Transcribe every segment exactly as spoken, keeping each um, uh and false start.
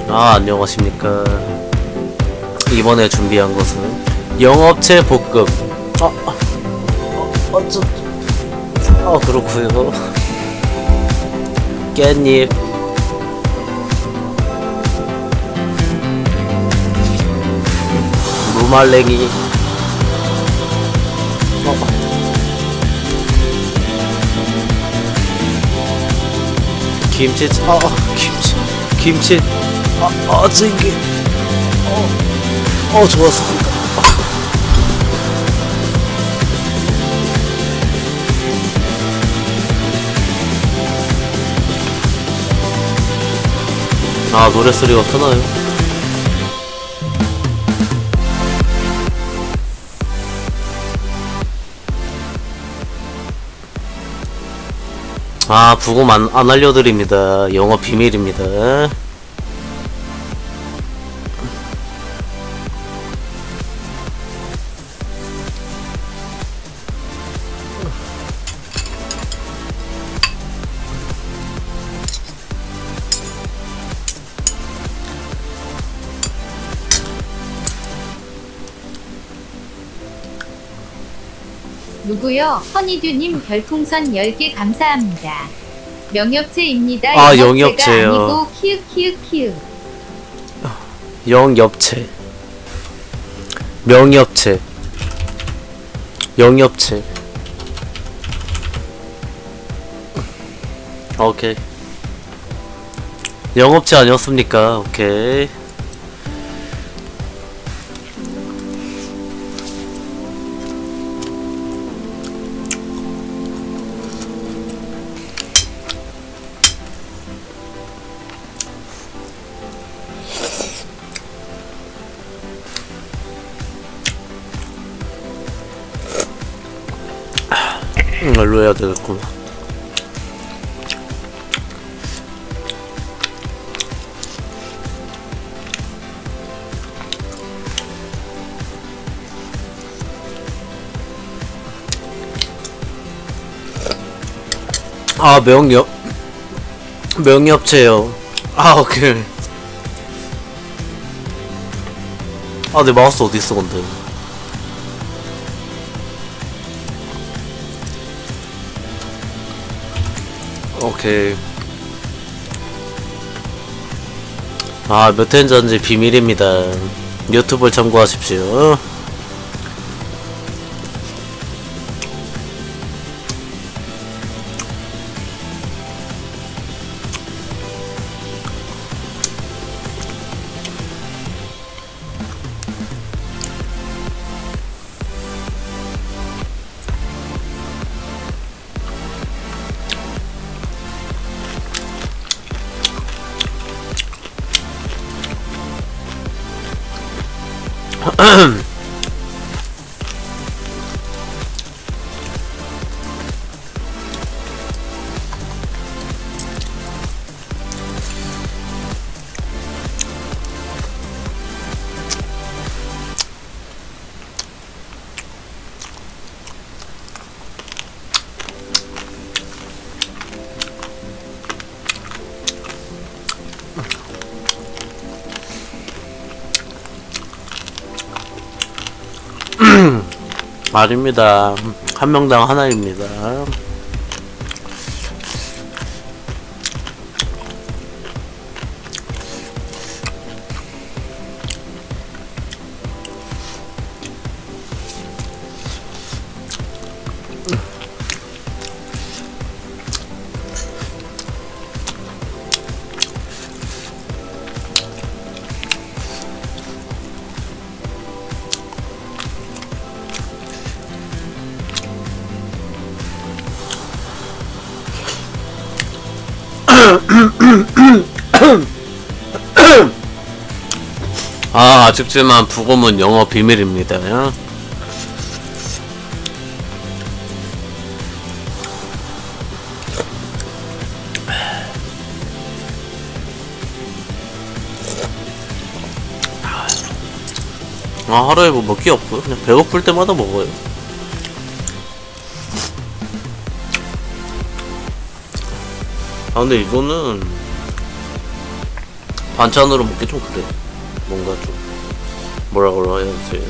아, 안녕하십니까. 이번에 준비한 것은 영업체 볶음. 아, 아, 어, 저, 아, 그렇구요. 깻잎, 무말랭이, 어, 김치, 아, 아, 김치, 김치, 아, 아, 징기, 어, 어, 좋았습니다. 아, 노랫소리가 크나요? 아, 부금 안, 안 알려드립니다. 영업 비밀입니다. 누구요? 허니듀님 별풍선 열 개 감사합니다. 명엽체입니다. 아, 영업체가 영업체요. 아니고 키읔키읔키읔. 영엽체, 명엽체, 영엽체. 오케이. 영업체 아니었습니까? 오케이. 응, 일로 해야 되겠구나. 아, 명엽, 명엽체요. 아, 오케이. 아, 내 마우스 어딨어, 근데. 오케이. 아, 몇 회인지 비밀입니다. 유튜브를 참고하십시오. 아닙니다. 한 명당 하나입니다. 아, 아쉽지만 부검은 영어 비밀입니다. 아, 하루에 뭐 먹기 없고요. 그냥 배고플 때마다 먹어요. 아, 근데 이거는 반찬으로 먹기 좀 그래. 뭔가 좀 뭐라 그래야지.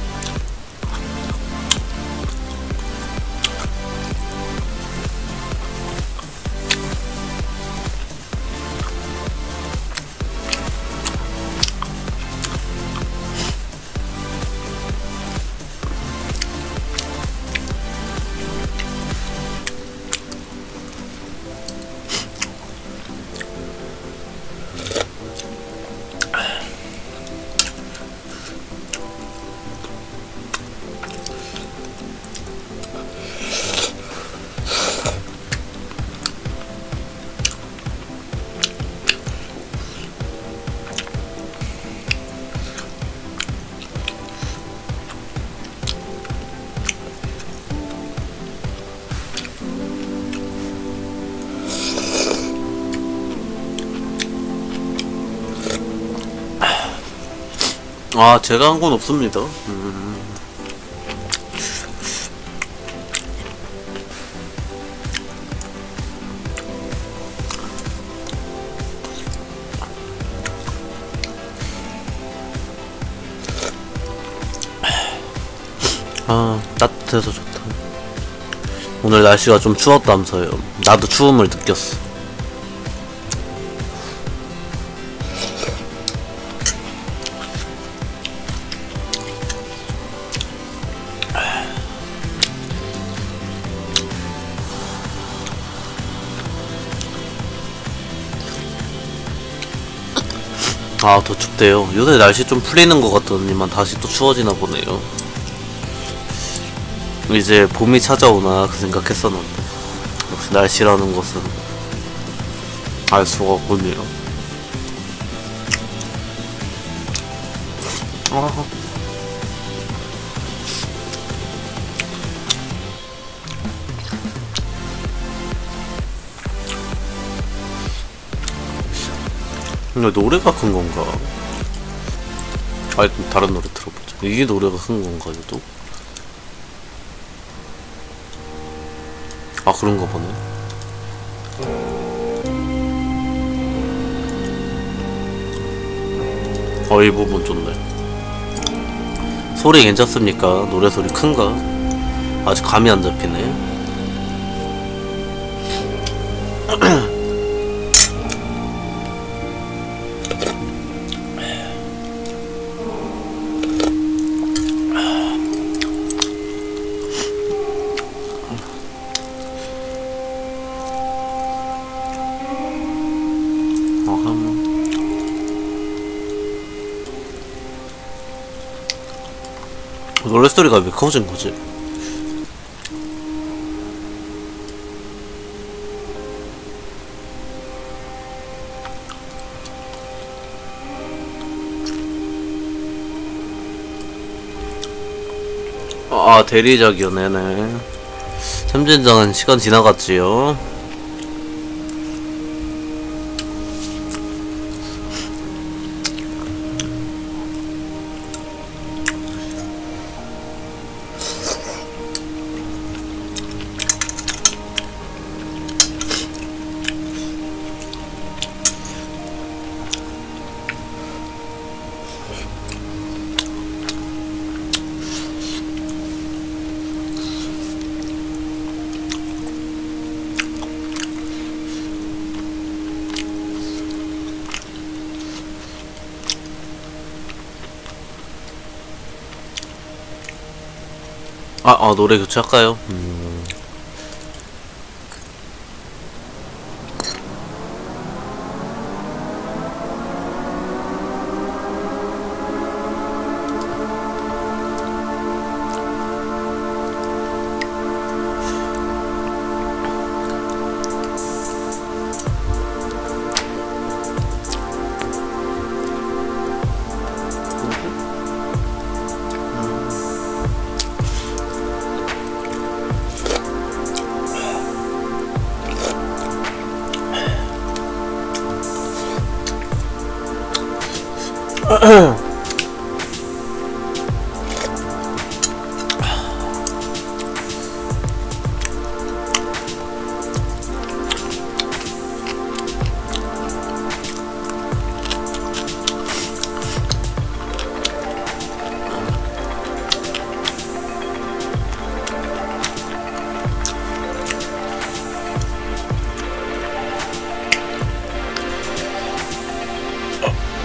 아, 제가 한 건 없습니다. 음. 아, 따뜻해서 좋다. 오늘 날씨가 좀 추웠다면서요. 나도 추움을 느꼈어. 아, 더 춥대요. 요새 날씨 좀 풀리는 것 같더니만 다시 또 추워지나 보네요. 이제 봄이 찾아오나 그 생각했었는데 역시 날씨라는 것은 알 수가 없군요. 아. 근데 노래가 큰 건가? 아니, 다른 노래 들어보자. 이게 노래가 큰 건가, 또? 아, 그런가 보네. 어, 이 부분 좋네. 소리 괜찮습니까? 노래 소리 큰가? 아직 감이 안 잡히네. 노래 소리가 왜 커진 거지? 아, 대리작이요. 네네. 참전장은 시간 지나갔지요. 아, 아, 노래 교체할까요? 음.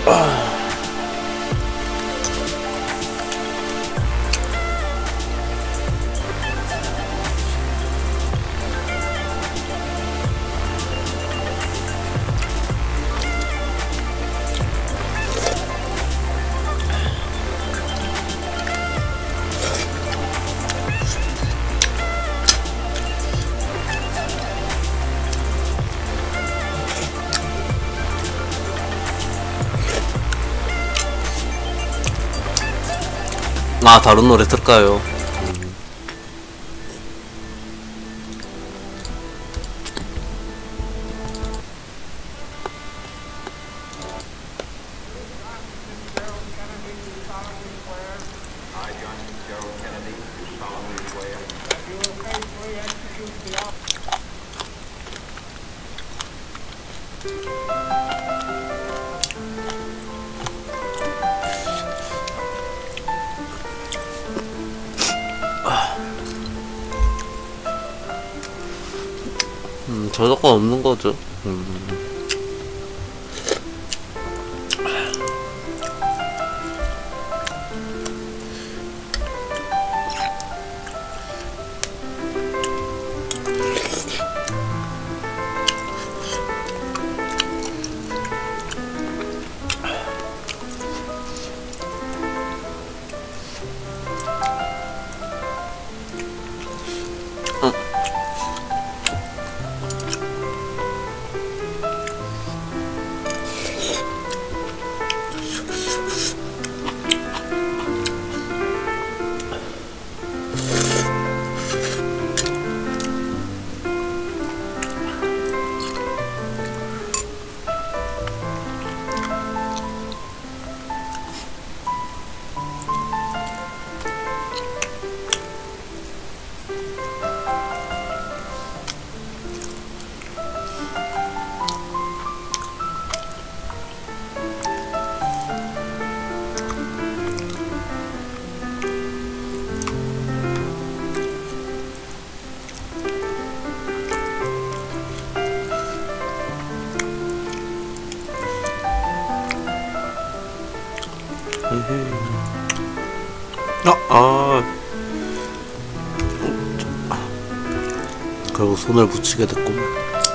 아, 다른 노래 틀까요? 음, 저작권 없는 거죠. 음. 아, 아. 결국 손을 붙이게 됐구만.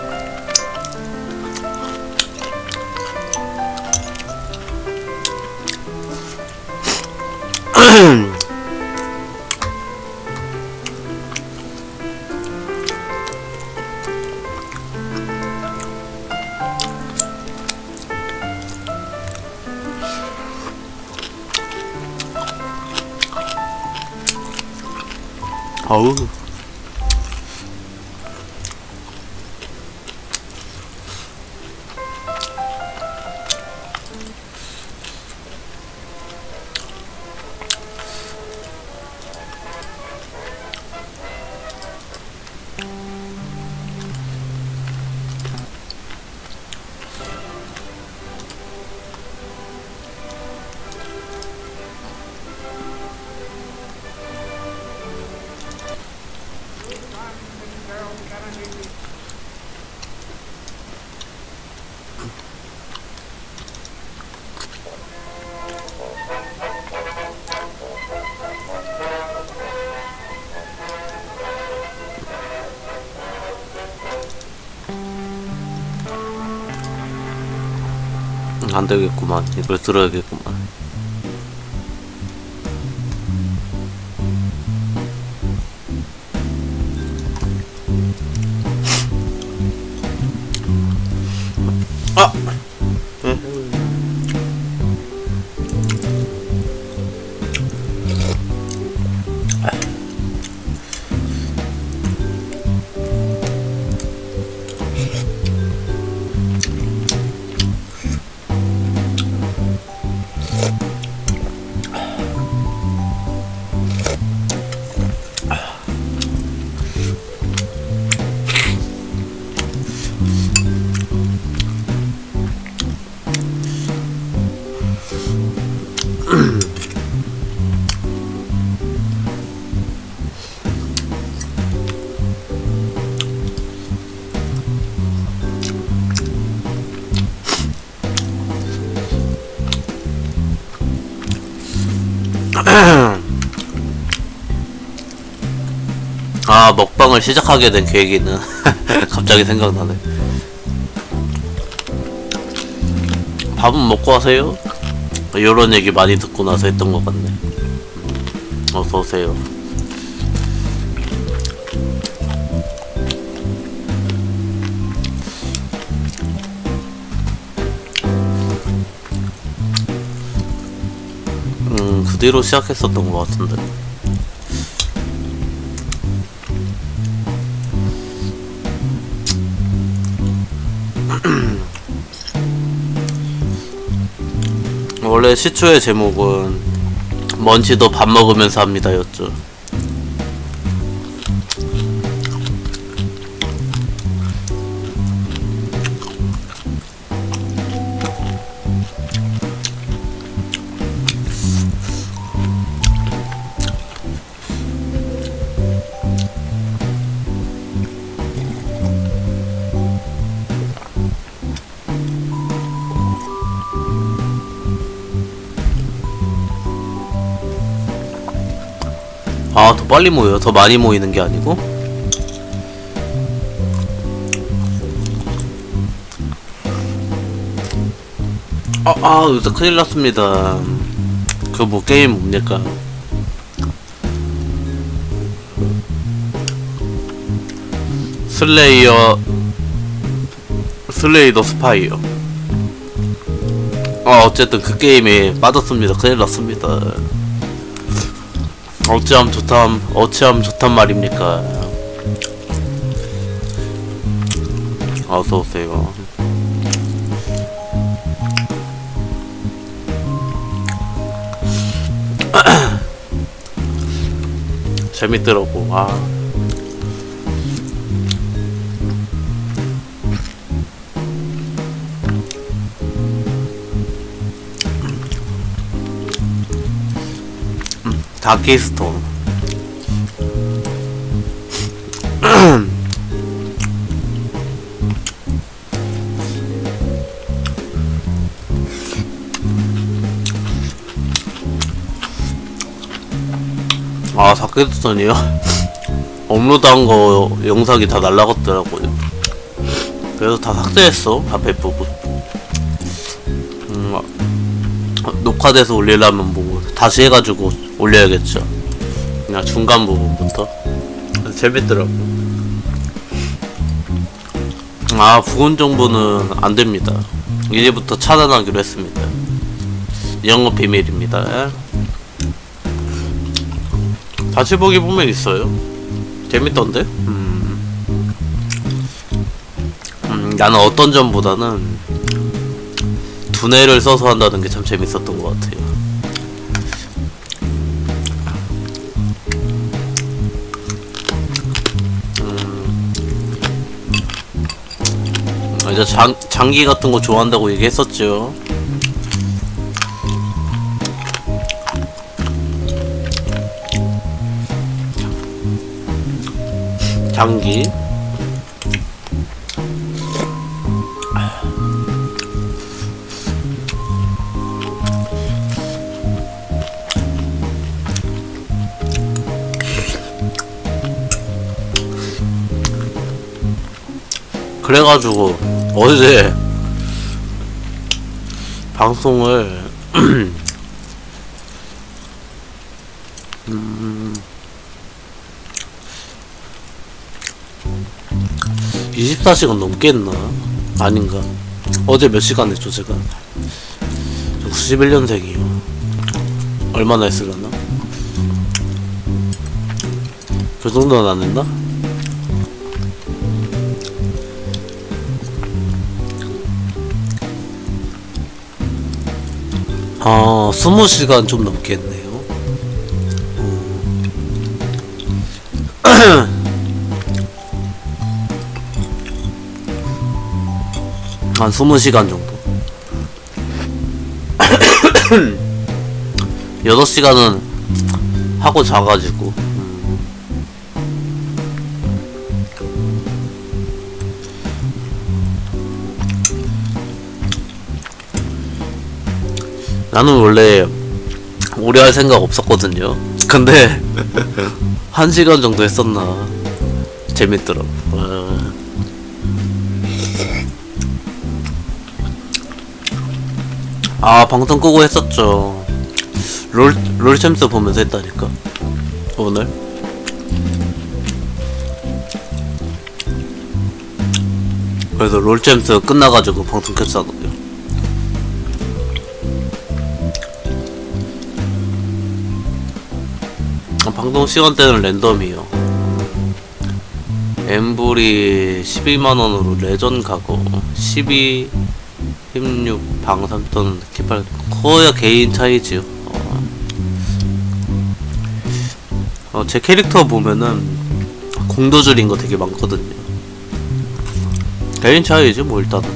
아우. 안 되겠구만. 이걸 들어야겠구만. 아! 네. 아, 먹방을 시작하게 된 계기는 갑자기 생각나네. 밥은 먹고 하세요? 요런 얘기 많이 듣고 나서 했던 것 같네. 어서오세요. 음, 그 뒤로 시작했었던 것 같은데. 원래 시초의 제목은 먼지도 밥 먹으면서 합니다 였죠. 아, 더 빨리 모여요? 더 많이 모이는 게 아니고? 아, 아, 요새 큰일 났습니다. 그 뭐 게임 뭡니까? 슬레이어 슬레이 더 스파이어. 아, 어쨌든 그 게임에 빠졌습니다. 큰일 났습니다. 어찌하면 좋담, 어찌하면 좋단 말입니까? 어서오세요. 재밌더라고. 아. 다키스톤. 아, 다키스톤이요? 업로드한 거 영상이 다 날라갔더라고요. 그래서 다 삭제했어, 앞에 부분. 음, 녹화돼서 올리려면 뭐 다시 해가지고 올려야겠죠. 그냥 중간 부분부터. 재밌더라고. 아, 부분 정보는 안됩니다. 이제부터 차단하기로 했습니다. 영업 비밀입니다. 다시 보기 보면 있어요. 재밌던데? 음. 음, 나는 어떤 점보다는 두뇌를 써서 한다는 게 참 재밌었던 것 같아요. 음, 이제 장, 장기 같은 거 좋아한다고 얘기했었죠. 장기. 그래가지고 어제 방송을 음, 이십사 시간 넘게 했나? 아닌가? 어제 몇 시간 했죠 제가? 저 구십일 년생이요. 얼마나 했으려나? 그 정도는 안 했나? 아, 스무 시간 좀 넘게 했네요. 한 스무 시간 정도. 여섯 시간은 하고 자가지고. 나는 원래 오래 할 생각 없었거든요. 근데 한 시간 정도 했었나. 재밌더라고. 와. 아 방송 끄고 했었죠. 롤 롤챔스 보면서 했다니까 오늘. 그래서 롤챔스 끝나가지고 방송 켰었거든요. 아, 방송 시간대는 랜덤이요. 엠블이 십이만 원으로 레전 가고 십이, 십육, 방삼돈, 기팔 거의 개인 차이지요. 어. 어, 제 캐릭터 보면은 공도줄인 거 되게 많거든요. 개인 차이지 뭐 일단은.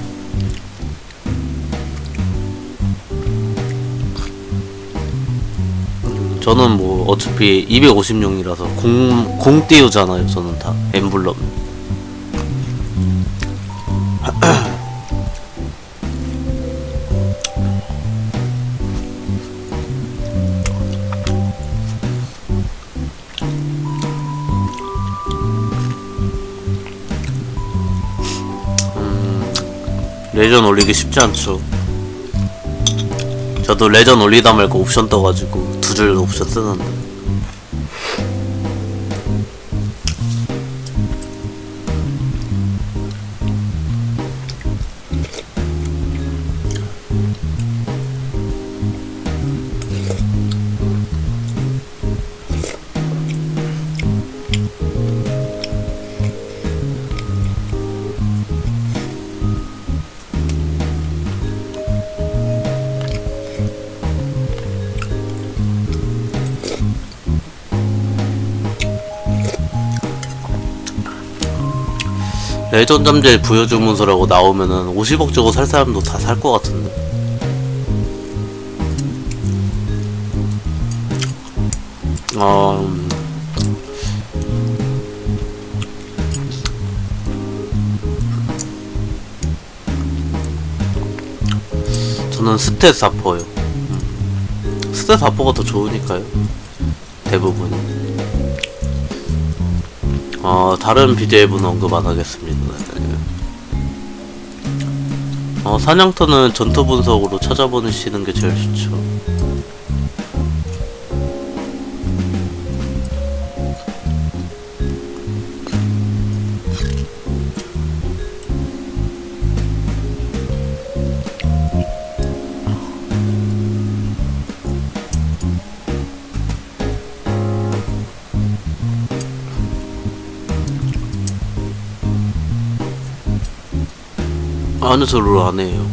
음, 저는 뭐 어차피 이백오십용이라서 공, 공 띄우잖아요. 저는 다 엠블럼. 레전 올리기 쉽지 않죠. 저도 레전 올리다 말고 옵션 떠가지고 두 줄 옵션 쓰는데. 레전 잠재 부여 주문서라고 나오면은 오십억 주고 살 사람도 다 살 것 같은데. 어... 음. 저는 스탯 사퍼요. 음. 스탯 사퍼가 더 좋으니까요. 대부분이. 어, 다른 비제이분 언급 안 하겠습니다. 어, 사냥터는 전투 분석으로 찾아보시는 게 제일 좋죠. 아니요, 저 롤 안 해요.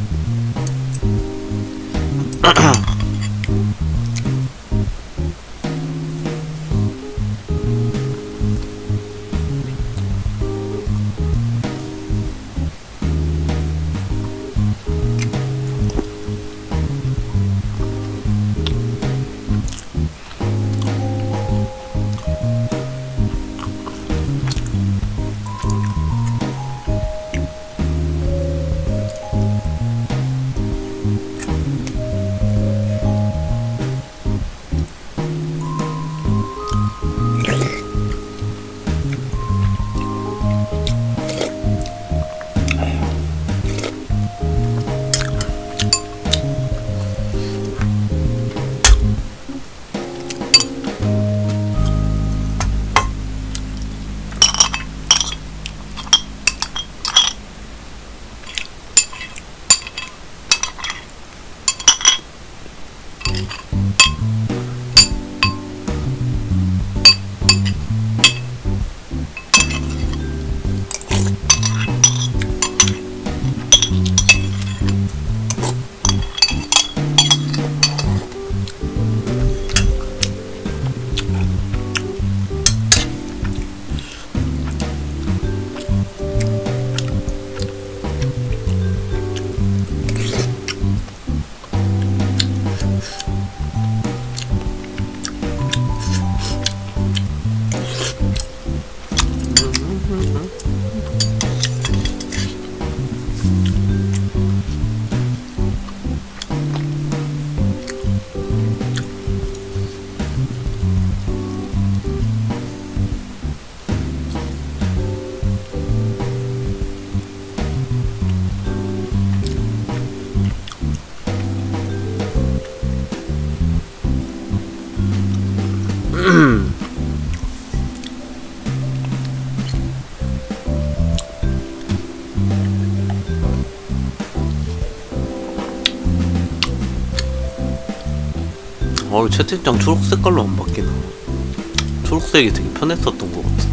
어, 채팅창 초록 색깔로 안 바뀌나. 초록색이 되게 편했었던 것 같은데.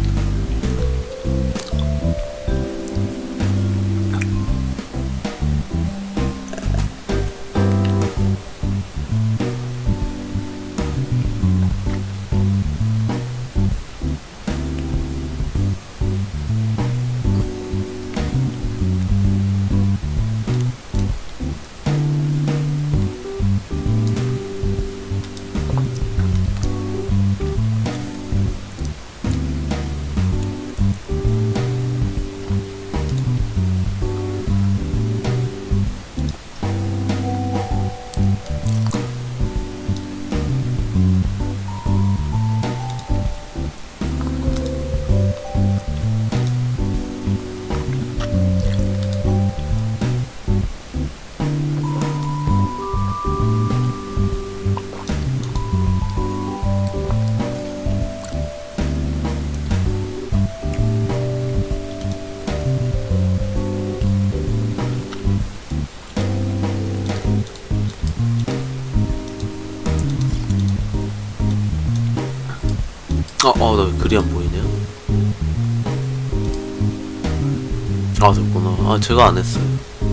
어, 어, 나 왜 글이 안 보이냐? 아, 됐구나. 아, 제가 안 했어요.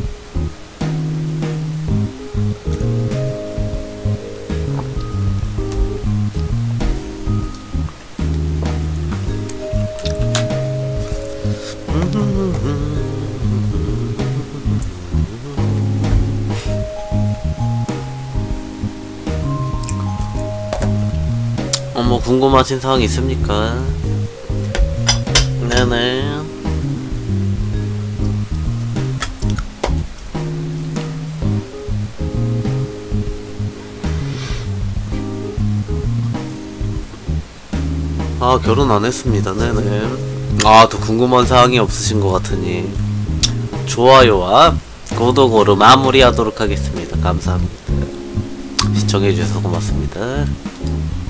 어, 뭐 궁금하신 사항 있습니까? 네네. 아, 결혼 안 했습니다. 네네. 아, 또 궁금한 사항이 없으신 것 같으니 좋아요와 구독으로 마무리하도록 하겠습니다. 감사합니다. 시청해주셔서 고맙습니다.